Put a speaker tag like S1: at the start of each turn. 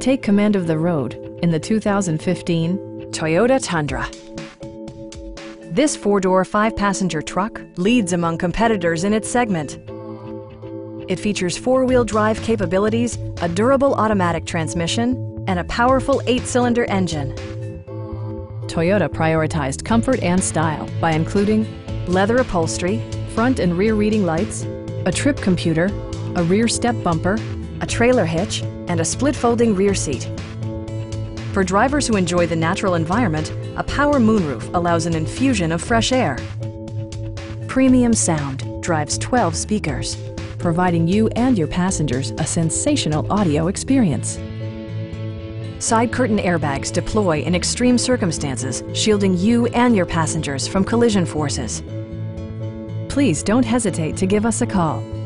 S1: Take command of the road in the 2015 Toyota Tundra. This four-door, five-passenger truck leads among competitors in its segment. It features four-wheel drive capabilities, a durable automatic transmission, and a powerful 8-cylinder engine. Toyota prioritized comfort and style by including leather upholstery, front and rear reading lights, a trip computer, a rear step bumper, a trailer hitch, and a split folding rear seat. For drivers who enjoy the natural environment, a power moonroof allows an infusion of fresh air. Premium sound drives 12 speakers, providing you and your passengers a sensational audio experience. Side curtain airbags deploy in extreme circumstances, shielding you and your passengers from collision forces. Please don't hesitate to give us a call.